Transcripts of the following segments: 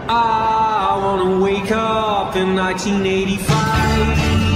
I wanna wake up in 1985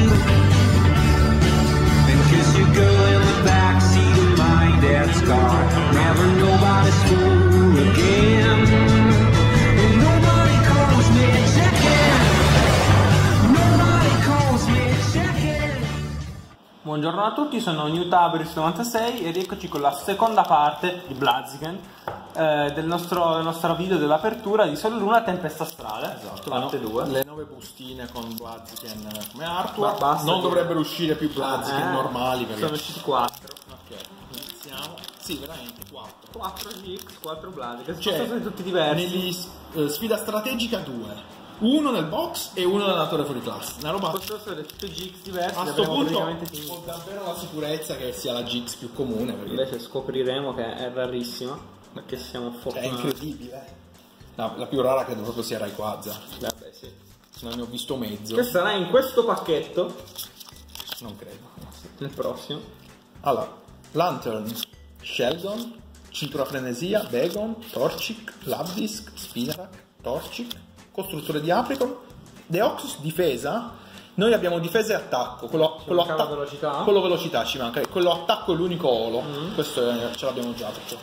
and kiss your girl in the backseat of my dad's car. Never nobody's fool again. And nobody calls me chicken. Nobody calls me chicken. Buongiorno a tutti, sono NewTabris96 e rieccoci con la seconda parte di Blaziken, del nostro video dell'apertura di Sol Luna Tempesta Astrale. Esatto, parte 2. Le 9 bustine con Blaziken come artwork. Basta non che- dovrebbero uscire più Blaziken normali perché... Sono usciti 4. Ok, iniziamo. Sì, veramente 4. 4 GX, 4 Blaziken, Cioè, sono tutti diversi. negli sfida strategica 2. Uno nel box e uno nella torre fuori classe. Una roba... Possono essere tutti GX diversi. A li sto avremo punto praticamente finiti. ho davvero la sicurezza che sia la GX più comune perché Invece scopriremo che è rarissima, perché siamo è fortunati. incredibile. No, la più rara credo proprio sia Rayquaza. Vabbè, sì. Non ne ho visto mezzo. Che sarà in questo pacchetto, Non credo. nel prossimo. Allora, Lantern, Sheldon, Cintura Frenesia, Bagon, Torchic, Labdisc, Spinarak, Torchic, Costruttore di Apricot, Deoxys, Difesa. Noi abbiamo difesa e attacco. Quello mancava velocità. Quello velocità ci manca. Quello attacco è l'unico olo. Questo ce l'abbiamo già perciò.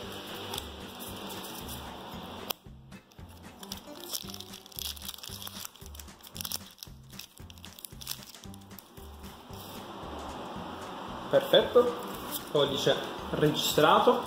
Perfetto, codice registrato,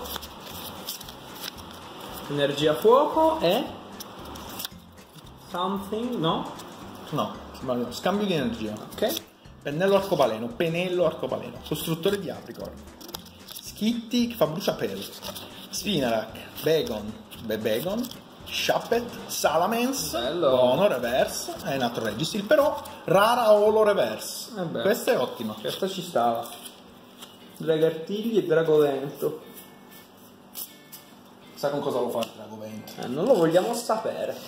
energia fuoco e something, no? No, scambio di energia. Ok, Pennello arcobaleno, Penello arcobaleno, Costruttore di Apricot, Skitty che fa bruciapelo, Spinarak, Bagon, Bebegon, Shuppet, Salamence, Bello. Buono, Reverse e Natro Registry, però rara Olo Reverse. Vabbè. Questa è ottima. questa ci stava. Dragartigli e Dragovento. Sa con cosa lo fa il Dragovento? Non lo vogliamo sapere.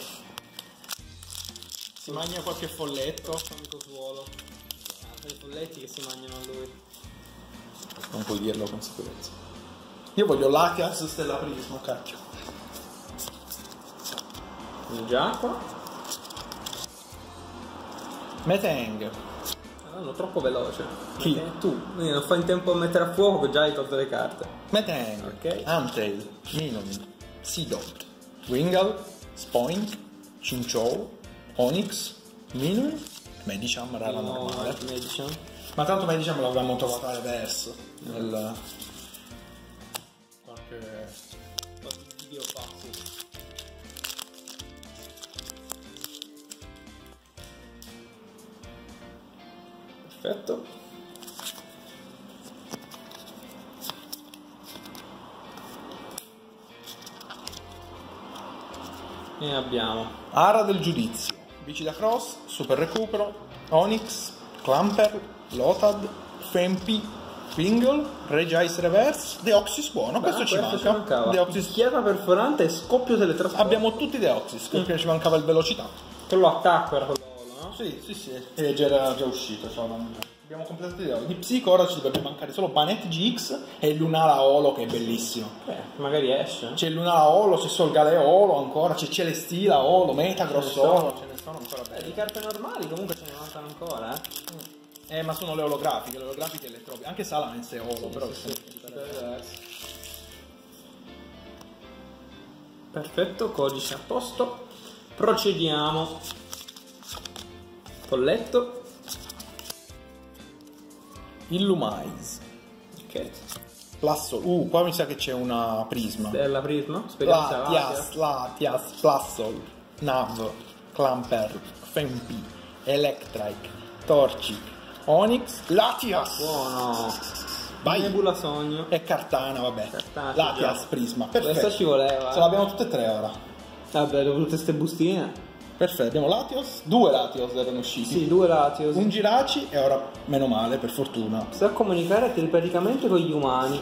Si mangia qualche folletto? Amico suolo. I folletti che si mangiano a lui. Non puoi dirlo con sicurezza. Io voglio Latias Stella Prisma, cacchio. Già qua. Metang, Erano troppo veloce. Chi? Perché tu, quindi non fai in tempo a mettere a fuoco che già hai tolto le carte. Metang, Ok. Antail, Minomi, Seedot, Wingull, Spoink, Chinchou, Onyx, Minomi, Medicham, rara normale. Medicine. Ma tanto Medicham l'avevamo trovata reverse nel... qualche... Video pazzi. Perfetto. E abbiamo Ara del Giudizio, Bici da Cross, Super Recupero, Onyx, Clamper, Lotad, Fempi, Wingull, Regice Reverse, Deoxys buono, questo ci manca. mancava. Deoxys. Schiena perforante e scoppio teletrasporto. Abbiamo tutti Deoxys, perché ci mancava il velocità. Quello attacco era quello, no? Sì, sì, sì. E era già uscito, abbiamo completato i Di Psico ora ci dovrebbe mancare solo Banet GX e Lunala Olo che è bellissimo. Magari esce. C'è Lunala Olo, c'è Solgale Olo ancora, c'è Celestila Olo, Metagross Olo, ce ne sono ancora Di belli. carte normali comunque ce ne mancano ancora, Ma sono le olografiche le trovi. Anche Salamence è Olo, però Perfetto, codice a posto. Procediamo. Colletto. Illumise. Ok. Plasso. Qua mi sa che c'è una prisma. Bella prisma. Speriamo sia valida. Latias, Plassol, Nav, Clamper, Fempi, Electric, Torchic, Onyx, Latias. Buono. Vai. Nebula sogno. E Cartana, vabbè. Cartana, Latias, sì, Prisma. Questa Perfetto. ci voleva. Ce l'abbiamo tutte e tre ora. Vabbè, dopo tutte queste bustine. Perfetto, abbiamo Latios. 2 Latios erano usciti. Sì, 2 Latios. Un Giraci e ora meno male, per fortuna. Sa comunicare telepaticamente con gli umani.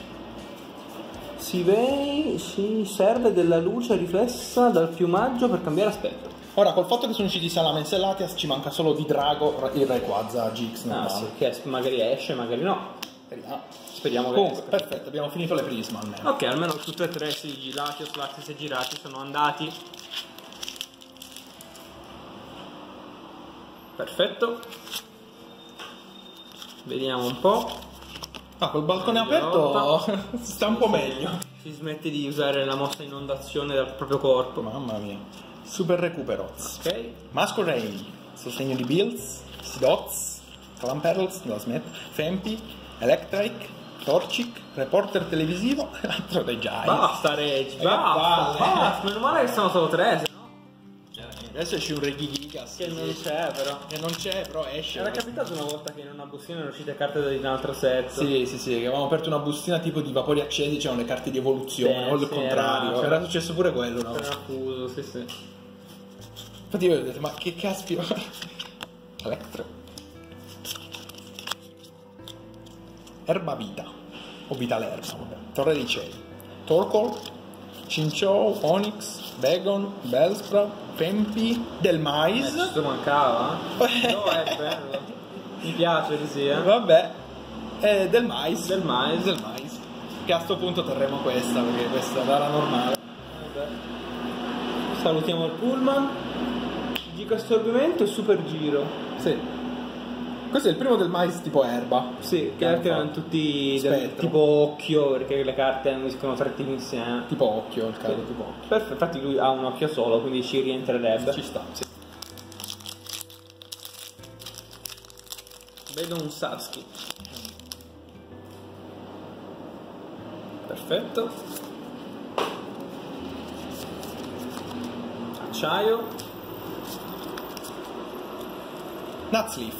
Si serve della luce riflessa dal piumaggio per cambiare aspetto. Ora, col fatto che sono usciti Salamence e Latias, ci manca solo di Drago il Rayquaza GX normale. Sì, che magari esce, magari no. Speriamo che Comunque, esca. perfetto, abbiamo finito le prisma almeno. Ok, almeno tutte e tre, sì, Latios e Girati sono andati. Perfetto. Vediamo un po'. Ah, col balcone aperto si sta un po' meglio. Si smette di usare la mossa inondazione dal proprio corpo. Mamma mia. Super recupero. Ok. Masquerade, sostegno di Bills, Sidots, Clamperls, non la smette, Fempi, Electric, Torchic, reporter televisivo e l'altro dei Giants. Basta Reggi, basta. Meno male che sono solo 3, se no. Adesso esce un Reggie Gigas Che non c'è però. che non c'è, però esce. Era capitato una volta che in una bustina erano uscite carte di un altro set. Sì, che avevamo aperto una bustina tipo di vapori accesi, c'erano le carte di evoluzione, o il contrario. Era successo pure quello, no? Era fuso, sì. Infatti io ho detto, ma che caspio. Electro. Erba vita. O vita l'erba, vabbè. Torre dei cieli. Torkoal, Chinchou, Onyx, Bagon, Bellsprout, Fempi, Del Mais. Questo mancava? No, è bello. Mi piace così, Vabbè. Del Mais. Del mais. Del Mais. Che a sto punto terremo questa, perché questa era normale. Vabbè. Salutiamo il pullman. Giga assorbimento e super giro. Sì. Questo è il primo del Mais tipo erba. Sì, che altri erano tutti Spettro. tipo occhio, perché le carte uniscono tre tipi insieme. Tipo occhio, il caso tipo occhio. Perfetto, infatti lui ha un occhio solo, quindi ci rientrerebbe. Ci sta, sì. Vedo un Sasuke. Perfetto. Acciaio. Nutsleaf.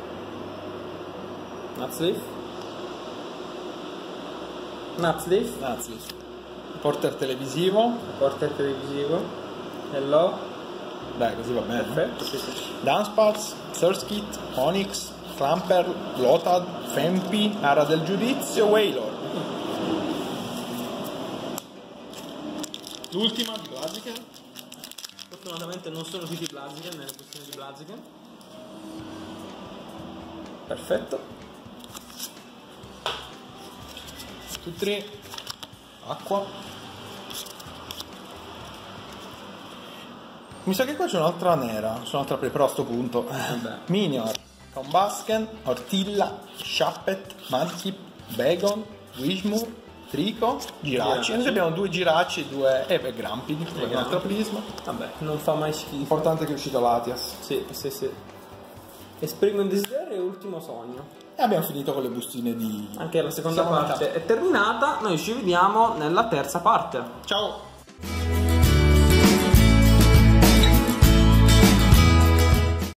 Nutsleaf. Porter televisivo. Porta televisivo. Hello. Dai, così va bene. Perfetto, sì. Dunsparce, Surskit, Onyx, Clamper, Lotad, Fempi, Ara del Giudizio, Wailord. L'ultima di Blaziken. Fortunatamente non sono tutti Blaziken nelle questioni di Blaziken. Perfetto. Tutti acqua. Mi sa che qua c'è un'altra nera, c'è un'altra però a sto punto. Minior, Combusken, Ortilla, Shappet, Mudkip, Bagon, Wishmur, Trico, Giraci. Noi abbiamo 2 Giraci e 2 Grampidi, un altro prisma. Vabbè, non fa mai schifo. Importante che è uscito Latias. Sì. Esprimo un desiderio e ultimo sogno. E abbiamo finito con le bustine di... Anche la seconda Siamo a parte è terminata, noi ci vediamo nella terza parte. Ciao!